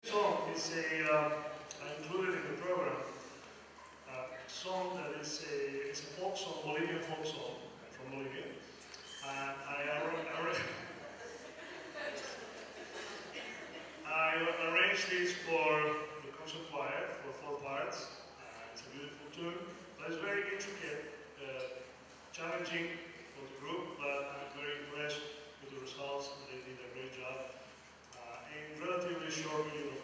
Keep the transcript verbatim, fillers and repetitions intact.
song is a, uh, I included in the program, a song that is a, it's a folk song, Bolivian folk song, from Bolivia. And I, I, I arranged this for the concert choir for four parts. Uh, it's a beautiful tune, but it's very intricate, uh, challenging for the group, but I'm very impressed with the results, and they did a great job uh, in relatively short period